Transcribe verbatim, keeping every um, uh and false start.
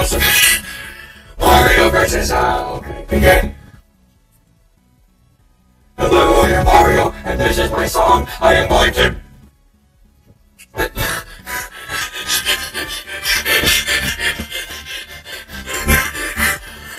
awesome. Mario versus Al. Okay, begin. Hello, I am Mario, and this is my song. I am going to...